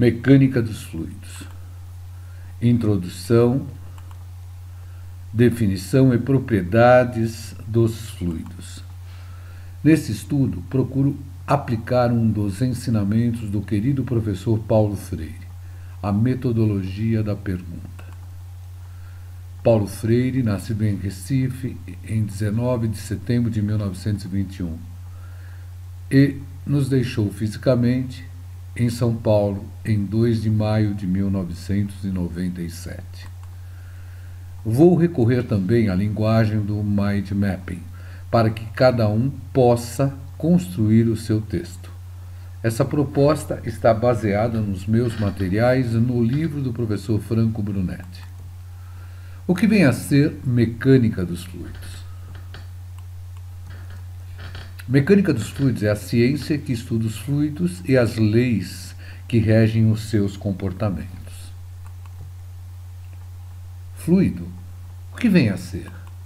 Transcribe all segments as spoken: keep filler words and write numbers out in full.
Mecânica dos fluidos. Introdução, definição e propriedades dos fluidos. Nesse estudo, procuro aplicar um dos ensinamentos do querido professor Paulo Freire, a metodologia da pergunta. Paulo Freire, nascido em Recife em dezenove de setembro de mil novecentos e vinte e um, e nos deixou fisicamente em São Paulo em dois de maio de mil novecentos e noventa e sete. Vou recorrer também à linguagem do mind mapping, para que cada um possa construir o seu texto. Essa proposta está baseada nos meus materiais no livro do professor Franco Brunetti. O que vem a ser mecânica dos fluidos? Mecânica dos fluidos é a ciência que estuda os fluidos e as leis que regem os seus comportamentos. Fluido, o que vem a ser?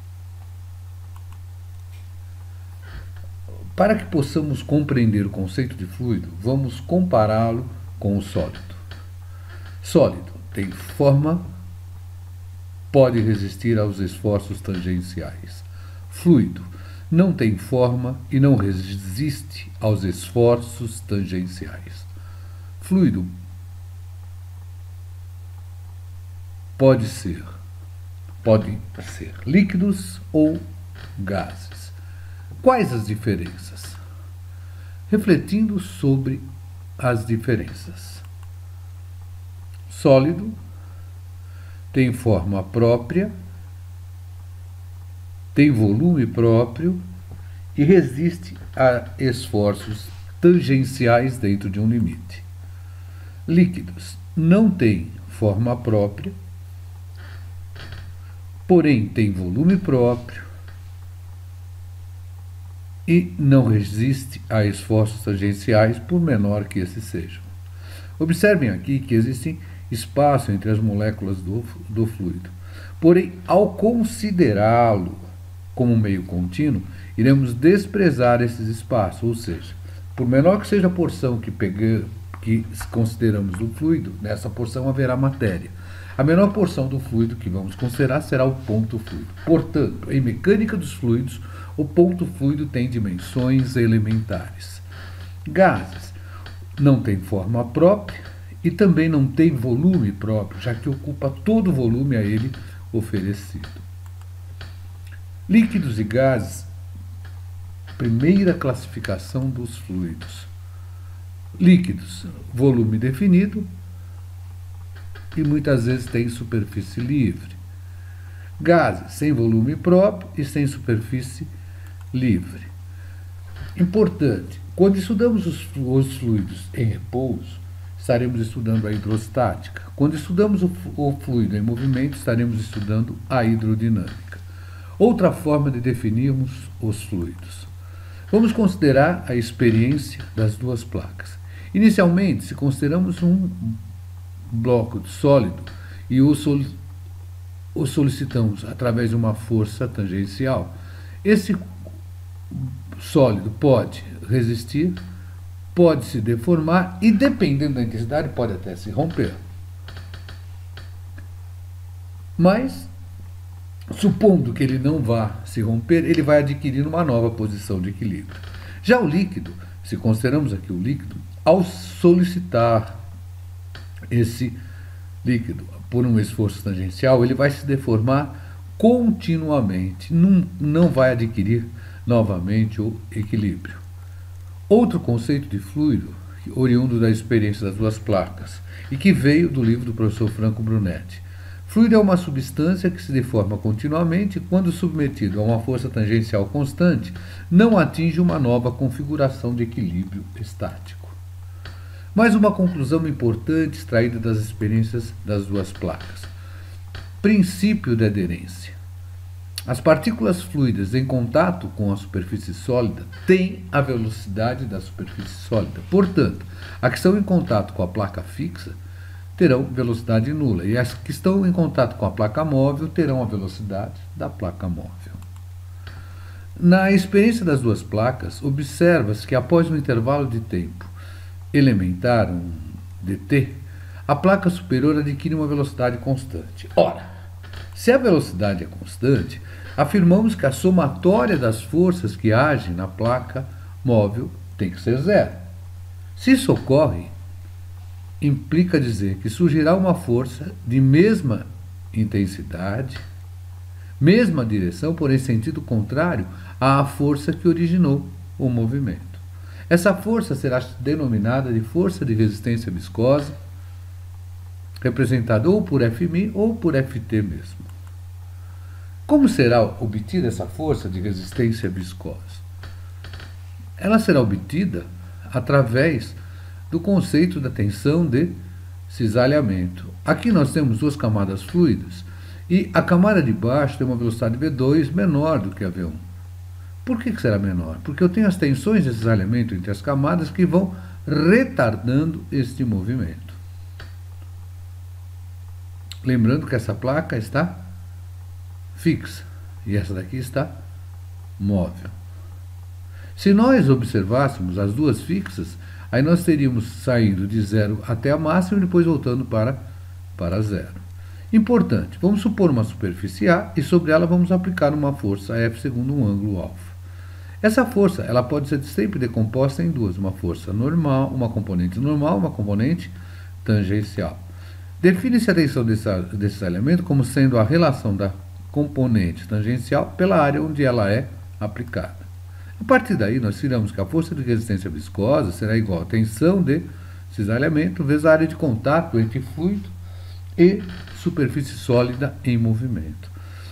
Para que possamos compreender o conceito de fluido, vamos compará-lo com o sólido. Sólido tem forma, pode resistir aos esforços tangenciais. Fluido não tem forma e não resiste aos esforços tangenciais. Fluido pode ser, pode ser líquidos ou gases. Quais as diferenças? Refletindo sobre as diferenças. Sólido tem forma própria, tem volume próprio e resiste a esforços tangenciais dentro de um limite. Líquidos não têm forma própria, porém tem volume próprio e não resiste a esforços tangenciais, por menor que esses sejam. Observem aqui que existem espaço entre as moléculas do, do fluido. Porém, ao considerá-lo como meio contínuo, iremos desprezar esses espaços, ou seja, por menor que seja a porção que, pegue, que consideramos do fluido, nessa porção haverá matéria. A menor porção do fluido que vamos considerar será o ponto fluido. Portanto, em mecânica dos fluidos, o ponto fluido tem dimensões elementares. Gases não têm forma própria e também não tem volume próprio, já que ocupa todo o volume a ele oferecido. Líquidos e gases, primeira classificação dos fluidos. Líquidos, volume definido e muitas vezes tem superfície livre. Gases, sem volume próprio e sem superfície livre. Importante, quando estudamos os fluidos em repouso, estaremos estudando a hidrostática. Quando estudamos o fluido em movimento, estaremos estudando a hidrodinâmica. Outra forma de definirmos os fluidos. Vamos considerar a experiência das duas placas. Inicialmente, se consideramos um bloco sólido e o, sol, o solicitamos através de uma força tangencial, esse sólido pode resistir, pode se deformar e, dependendo da intensidade, pode até se romper. Mas, supondo que ele não vá se romper, ele vai adquirir uma nova posição de equilíbrio. Já o líquido, se consideramos aqui o líquido, ao solicitar esse líquido por um esforço tangencial, ele vai se deformar continuamente, não, não vai adquirir novamente o equilíbrio. Outro conceito de fluido, oriundo da experiência das duas placas, e que veio do livro do professor Franco Brunetti. Fluido é uma substância que se deforma continuamente e, quando submetido a uma força tangencial constante, não atinge uma nova configuração de equilíbrio estático. Mais uma conclusão importante extraída das experiências das duas placas. Princípio de aderência. As partículas fluidas em contato com a superfície sólida têm a velocidade da superfície sólida. Portanto, as que estão em contato com a placa fixa terão velocidade nula, e as que estão em contato com a placa móvel terão a velocidade da placa móvel. Na experiência das duas placas, observa-se que após um intervalo de tempo elementar, um dt, a placa superior adquire uma velocidade constante. Ora, se a velocidade é constante, afirmamos que a somatória das forças que agem na placa móvel tem que ser zero. Se isso ocorre, implica dizer que surgirá uma força de mesma intensidade, mesma direção, porém sentido contrário à força que originou o movimento. Essa força será denominada de força de resistência viscosa, representada ou por Fm ou por Ft mesmo. Como será obtida essa força de resistência viscosa? Ela será obtida através do conceito da tensão de cisalhamento. Aqui nós temos duas camadas fluidas e a camada de baixo tem uma velocidade V dois menor do que a V um. Por que será menor? Porque eu tenho as tensões de cisalhamento entre as camadas que vão retardando este movimento. Lembrando que essa placa está fixa e essa daqui está móvel. Se nós observássemos as duas fixas, aí nós teríamos saindo de zero até a máxima e depois voltando para, para zero. Importante, vamos supor uma superfície A e sobre ela vamos aplicar uma força F segundo um ângulo alfa. Essa força ela pode ser sempre decomposta em duas, uma força normal, uma componente normal, uma componente tangencial. Define-se a tensão desse, desse elemento como sendo a relação da componente tangencial pela área onde ela é aplicada. A partir daí, nós tiramos que a força de resistência viscosa será igual à tensão de cisalhamento vezes a área de contato entre fluido e superfície sólida em movimento.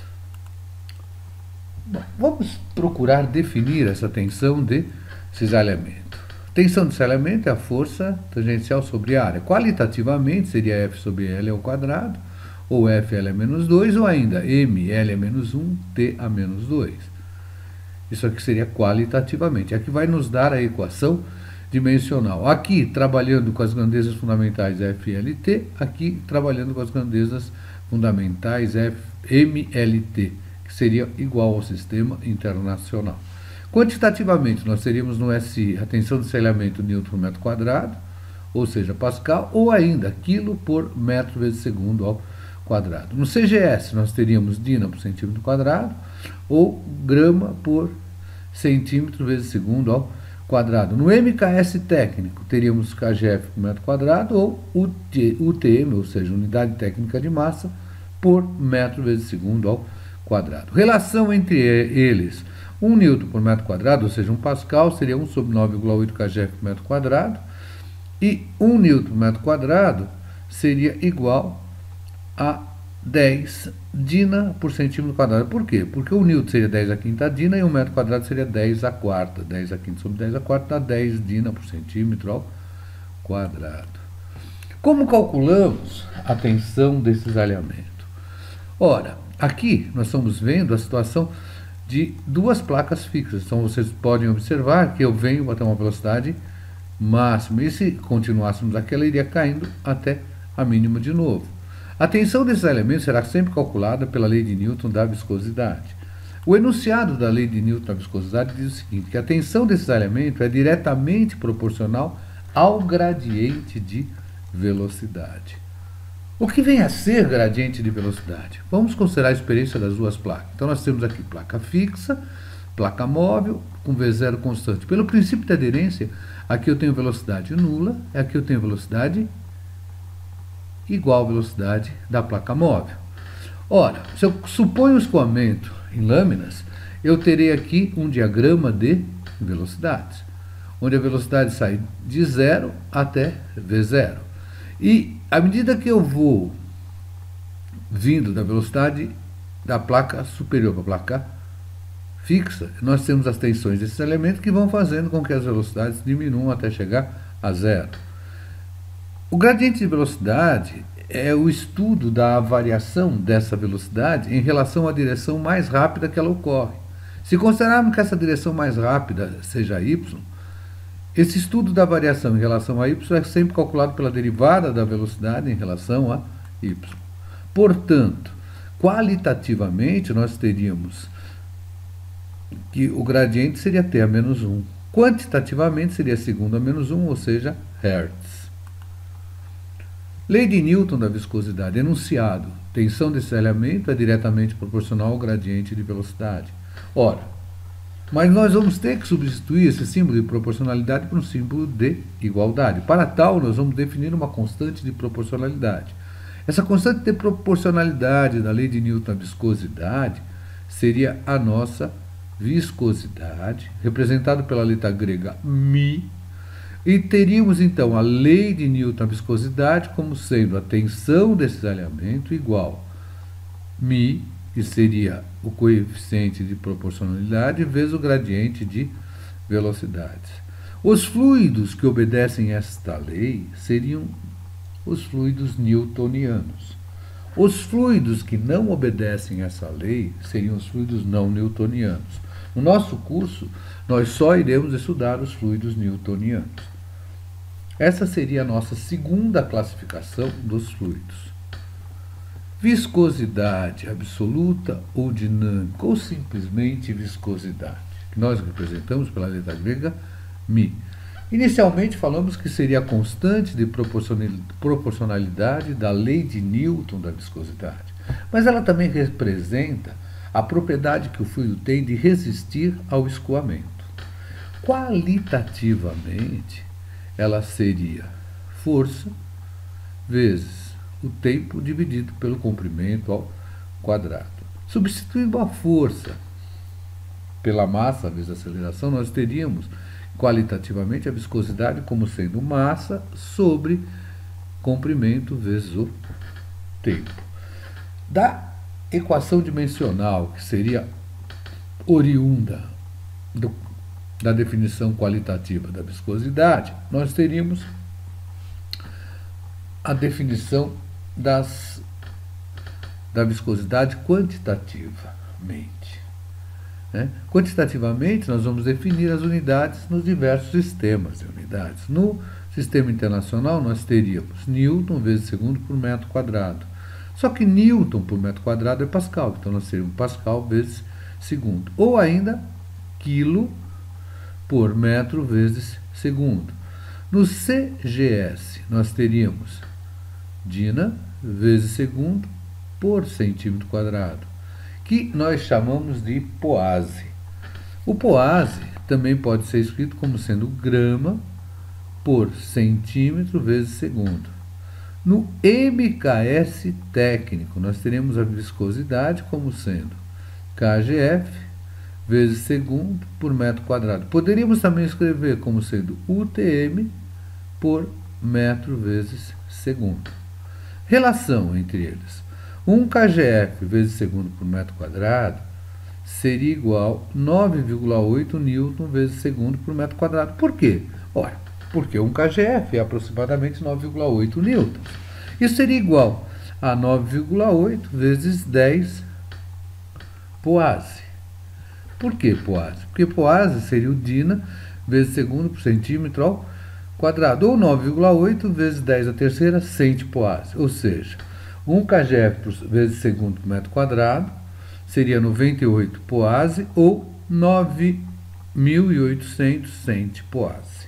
Bom, vamos procurar definir essa tensão de cisalhamento. Tensão de cisalhamento é a força tangencial sobre a área. Qualitativamente seria F sobre L ao quadrado, ou F L a menos dois, ou ainda M L a menos um, T a menos dois. Isso aqui seria qualitativamente. Aqui vai nos dar a equação dimensional. Aqui, trabalhando com as grandezas fundamentais F L T, aqui, trabalhando com as grandezas fundamentais F M L T, que seria igual ao sistema internacional. Quantitativamente, nós teríamos no S I a tensão de cisalhamento Newton por metro quadrado, ou seja, Pascal, ou ainda quilo por metro vezes segundo ao quadrado. No C G S, nós teríamos Dina por centímetro quadrado, ou grama por centímetro vezes segundo ao quadrado. No M K S técnico, teríamos K G F por metro quadrado, ou U T M, ou seja, unidade técnica de massa, por metro vezes segundo ao quadrado. Relação entre eles, um Newton por metro quadrado, ou seja, um Pascal, seria um sobre nove vírgula oito K G F por metro quadrado, e um Newton por metro quadrado seria igual a dez Dina por centímetro quadrado. Por quê? Porque o Newton seria dez a quinta Dina e um metro quadrado seria dez a quarta. dez a quinta sobre dez a quarta dá dez Dina por centímetro ao quadrado. Como calculamos a tensão desse cisalhamento? Ora, aqui nós estamos vendo a situação de duas placas fixas. Então vocês podem observar que eu venho até uma velocidade máxima. E se continuássemos aqui, ela iria caindo até a mínima de novo. A tensão desses elementos será sempre calculada pela lei de Newton da viscosidade. O enunciado da lei de Newton da viscosidade diz o seguinte, que a tensão desses elementos é diretamente proporcional ao gradiente de velocidade. O que vem a ser gradiente de velocidade? Vamos considerar a experiência das duas placas. Então nós temos aqui placa fixa, placa móvel, com V zero constante. Pelo princípio de aderência, aqui eu tenho velocidade nula, aqui eu tenho velocidade igual à velocidade da placa móvel. Ora, se eu suponho o escoamento em lâminas, eu terei aqui um diagrama de velocidades, onde a velocidade sai de zero até V zero. E à medida que eu vou vindo da velocidade da placa superior para a placa fixa, nós temos as tensões desses elementos que vão fazendo com que as velocidades diminuam até chegar a zero. O gradiente de velocidade é o estudo da variação dessa velocidade em relação à direção mais rápida que ela ocorre. Se considerarmos que essa direção mais rápida seja y, esse estudo da variação em relação a y é sempre calculado pela derivada da velocidade em relação a y. Portanto, qualitativamente, nós teríamos que o gradiente seria t a menos um. Quantitativamente, seria segundo a menos um, ou seja, hertz. Lei de Newton da viscosidade. Enunciado. Tensão desse elemento é diretamente proporcional ao gradiente de velocidade. Ora, mas nós vamos ter que substituir esse símbolo de proporcionalidade por um símbolo de igualdade. Para tal, nós vamos definir uma constante de proporcionalidade. Essa constante de proporcionalidade da lei de Newton da viscosidade seria a nossa viscosidade, representada pela letra grega μ, e teríamos então a lei de Newton da viscosidade como sendo a tensão desse elemento igual μ, que seria o coeficiente de proporcionalidade, vezes o gradiente de velocidades. Os fluidos que obedecem a esta lei seriam os fluidos newtonianos. Os fluidos que não obedecem a essa lei seriam os fluidos não newtonianos. No nosso curso, nós só iremos estudar os fluidos newtonianos. Essa seria a nossa segunda classificação dos fluidos. Viscosidade absoluta ou dinâmica, ou simplesmente viscosidade, que nós representamos pela letra grega μ. Inicialmente falamos que seria a constante de proporcionalidade da lei de Newton da viscosidade, mas ela também representa a propriedade que o fluido tem de resistir ao escoamento. Qualitativamente, ela seria força vezes o tempo dividido pelo comprimento ao quadrado. Substituindo a força pela massa vezes a aceleração, nós teríamos qualitativamente a viscosidade como sendo massa sobre comprimento vezes o tempo. Da equação dimensional, que seria oriunda do, da definição qualitativa da viscosidade, nós teríamos a definição das, da viscosidade quantitativamente. Né? Quantitativamente, nós vamos definir as unidades nos diversos sistemas de unidades. No sistema internacional, nós teríamos Newton vezes segundo por metro quadrado. Só que Newton por metro quadrado é Pascal, então nós teríamos Pascal vezes segundo. Ou ainda, quilo por metro vezes segundo. No C G S, nós teríamos Dina vezes segundo por centímetro quadrado, que nós chamamos de poase. O poase também pode ser escrito como sendo grama por centímetro vezes segundo. No M K S técnico, nós teremos a viscosidade como sendo K G F vezes segundo por metro quadrado. Poderíamos também escrever como sendo U T M por metro vezes segundo. Relação entre eles. um K G F vezes segundo por metro quadrado seria igual a nove vírgula oito newton vezes segundo por metro quadrado. Por quê? Ora, porque um K G F é aproximadamente nove vírgula oito newtons. Isso seria igual a nove vírgula oito vezes dez poase. Por que poase? Porque poase seria o Dina vezes segundo por centímetro ao quadrado, ou nove vírgula oito vezes dez a terceira, cento poase. Ou seja, um K G F vezes segundo por metro quadrado seria noventa e oito poase, ou nove mil e oitocentos cento poase.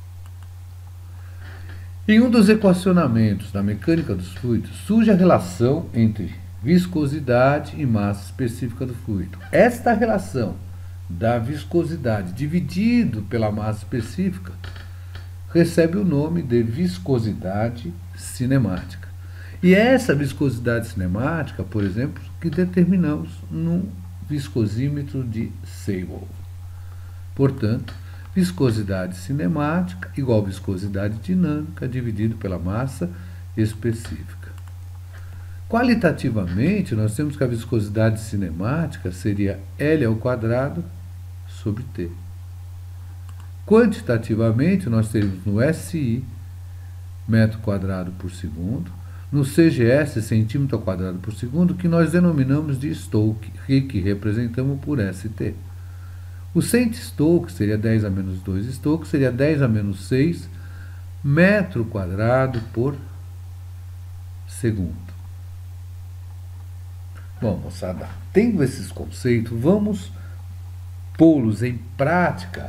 Em um dos equacionamentos da mecânica dos fluidos, surge a relação entre viscosidade e massa específica do fluido. Esta relação da viscosidade dividido pela massa específica recebe o nome de viscosidade cinemática. E é essa viscosidade cinemática, por exemplo, que determinamos no viscosímetro de Sewell. Portanto, viscosidade cinemática igual viscosidade dinâmica dividido pela massa específica. Qualitativamente, nós temos que a viscosidade cinemática seria L ao quadrado sobre T. Quantitativamente, nós teríamos no S I metro quadrado por segundo, no C G S centímetro ao quadrado por segundo, que nós denominamos de Stokes, que representamos por S T. O cento Stokes seria dez a menos dois Stokes, seria dez a menos seis metro quadrado por segundo. Bom, moçada, tendo esses conceitos, vamos pô-los em prática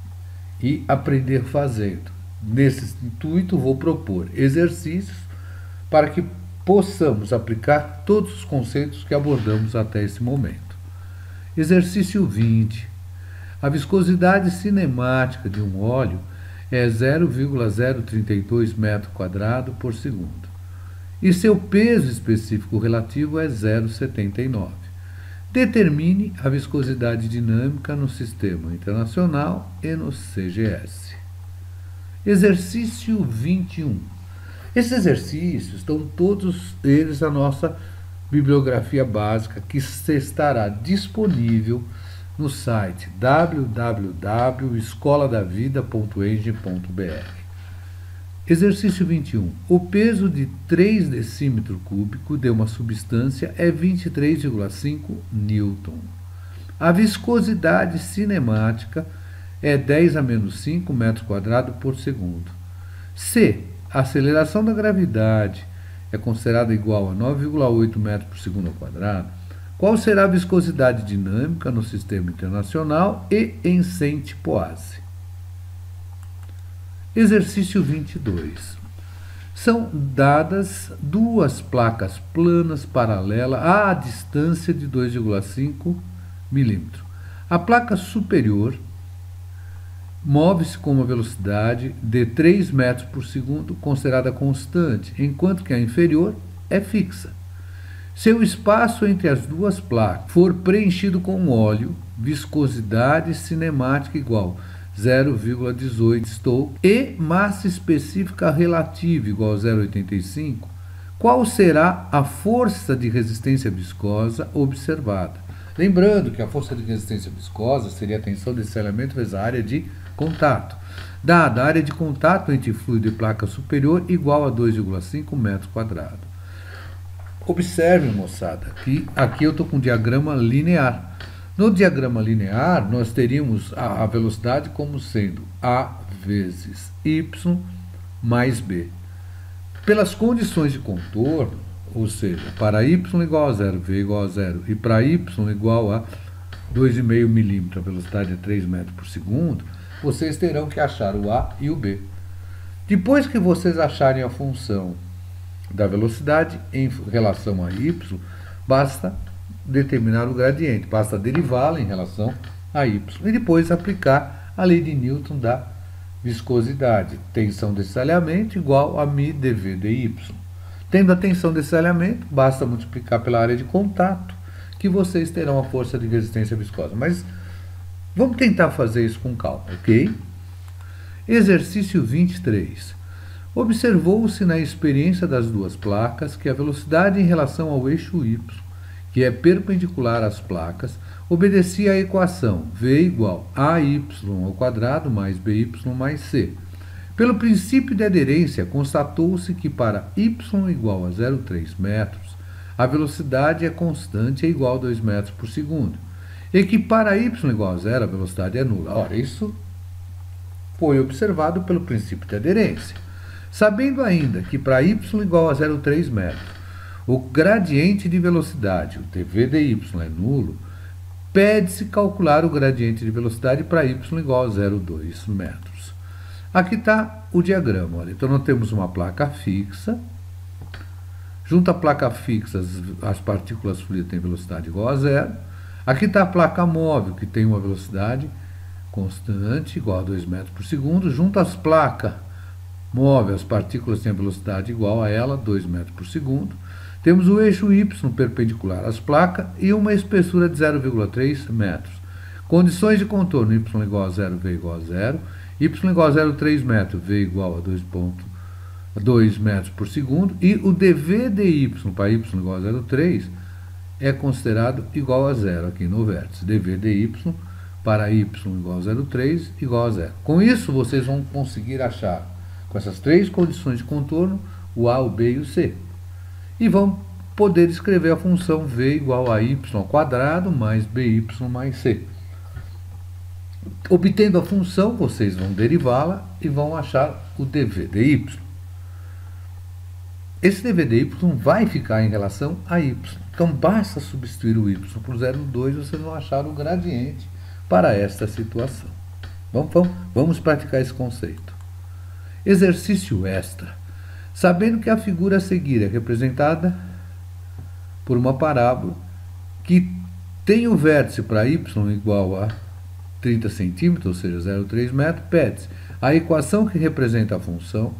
e aprender fazendo. Nesse intuito, vou propor exercícios para que possamos aplicar todos os conceitos que abordamos até esse momento. Exercício vinte. A viscosidade cinemática de um óleo é zero vírgula zero trinta e dois metros quadrados por segundo. E seu peso específico relativo é zero vírgula setenta e nove. Determine a viscosidade dinâmica no Sistema Internacional e no C G S. Exercício vinte e um. Esses exercícios estão todos eles na nossa bibliografia básica, que estará disponível no site w w w ponto escola da vida ponto eng ponto b r. Exercício vinte e um. O peso de três decímetros cúbicos de uma substância é vinte e três vírgula cinco newton. A viscosidade cinemática é dez a menos cinco metros quadrados por segundo. Se a aceleração da gravidade é considerada igual a nove vírgula oito metros por segundo ao quadrado, qual será a viscosidade dinâmica no Sistema Internacional e em Saint-Poise? Exercício vinte e dois. São dadas duas placas planas paralelas à distância de dois vírgula cinco milímetros. A placa superior move-se com uma velocidade de três metros por segundo, considerada constante, enquanto que a inferior é fixa. Se o espaço entre as duas placas for preenchido com óleo, viscosidade cinemática igual zero vírgula dezoito Stoke e massa específica relativa igual a zero vírgula oitenta e cinco, qual será a força de resistência viscosa observada? Lembrando que a força de resistência viscosa seria a tensão desse elemento vezes a área de contato, dada a área de contato entre fluido e placa superior igual a dois vírgula cinco metros quadrados. Observe, moçada, que aqui eu estou com um diagrama linear. No diagrama linear, nós teríamos a, a velocidade como sendo A vezes Y mais B. Pelas condições de contorno, ou seja, para Y igual a zero, V igual a zero, e para Y igual a dois vírgula cinco milímetros, a velocidade é três metros por segundo, vocês terão que achar o A e o B. Depois que vocês acharem a função da velocidade em relação a Y, basta determinar o gradiente, basta derivá-la em relação a Y e depois aplicar a lei de Newton da viscosidade. Tensão desse alinhamento igual a μ dV dy. Tendo a tensão desse alinhamento, basta multiplicar pela área de contato que vocês terão a força de resistência viscosa. Mas vamos tentar fazer isso com calma, ok? Exercício vinte e três. Observou-se na experiência das duas placas que a velocidade em relação ao eixo Y, que é perpendicular às placas, obedecia à equação V igual a y ao quadrado mais by mais c. Pelo princípio de aderência, constatou-se que para y igual a zero vírgula três metros, a velocidade é constante e igual a dois metros por segundo, e que para y igual a zero, a velocidade é nula. Ora, isso foi observado pelo princípio de aderência. Sabendo ainda que para y igual a zero vírgula três metros, o gradiente de velocidade, o dv dy, é nulo, pede-se calcular o gradiente de velocidade para y igual a zero vírgula dois metros. Aqui está o diagrama. Olha. Então, nós temos uma placa fixa. Junto à placa fixa, as, as partículas fluidas têm velocidade igual a zero. Aqui está a placa móvel, que tem uma velocidade constante, igual a dois metros por segundo. Junto às placas móveis, as partículas têm a velocidade igual a ela, dois metros por segundo. Temos o eixo Y perpendicular às placas e uma espessura de zero vírgula três metros. Condições de contorno: y igual a zero, v igual a zero. Y igual a zero vírgula três metros, v igual a dois metros por segundo. E o dv dy para y igual a zero vírgula três é considerado igual a zero aqui no vértice. dv dy para y igual a zero vírgula três igual a zero. Com isso, vocês vão conseguir achar, com essas três condições de contorno, o A, o B e o C. E vão poder escrever a função V igual a y ao quadrado mais by mais c. Obtendo a função, vocês vão derivá-la e vão achar o dv dy. Esse dv dy vai ficar em relação a y. Então, basta substituir o y por zero vírgula dois, vocês vão achar o gradiente para esta situação. Vamos, vamos, vamos praticar esse conceito. Exercício extra. Sabendo que a figura a seguir é representada por uma parábola que tem o vértice para y igual a trinta centímetros, ou seja, zero vírgula três metros, pede-se a equação que representa a função,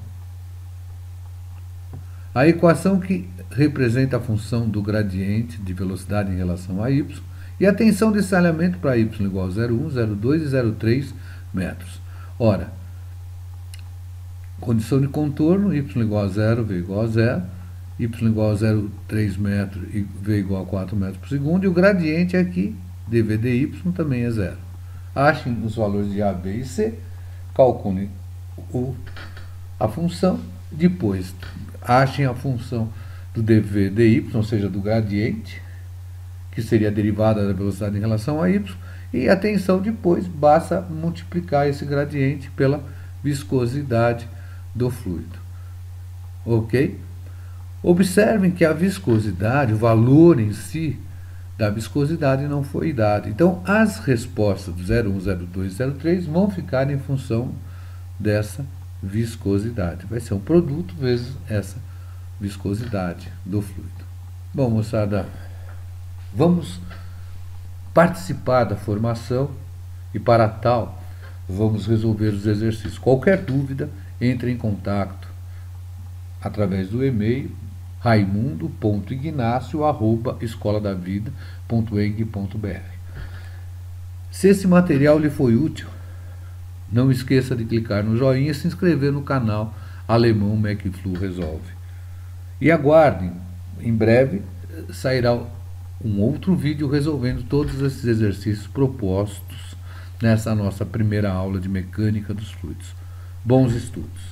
a equação que representa a função do gradiente de velocidade em relação a y, e a tensão de salhamento para y igual a zero vírgula um, zero vírgula dois e zero vírgula três metros. Ora, condição de contorno, y igual a zero, v igual a zero, y igual a zero vírgula três metros e v igual a quatro metros por segundo, e o gradiente aqui, dv dy, também é zero. Achem os valores de a, b e c, calculem o, a função, depois achem a função do dv dy, ou seja, do gradiente, que seria a derivada da velocidade em relação a y, e a tensão depois, basta multiplicar esse gradiente pela viscosidade do fluido. Ok? Observem que a viscosidade, o valor em si da viscosidade não foi dado. Então, as respostas do zero vírgula um, zero vírgula dois e zero vírgula três vão ficar em função dessa viscosidade. Vai ser um produto vezes essa viscosidade do fluido. Bom, moçada, vamos participar da formação e, para tal, vamos resolver os exercícios. Qualquer dúvida, entre em contato através do e-mail raimundo ponto ignacio arroba escola da vida ponto e n g ponto b r. Se esse material lhe foi útil, não esqueça de clicar no joinha e se inscrever no canal Alemão MecFlu Resolve. E aguardem, em breve sairá um outro vídeo resolvendo todos esses exercícios propostos nessa nossa primeira aula de mecânica dos fluidos. Bons estudos!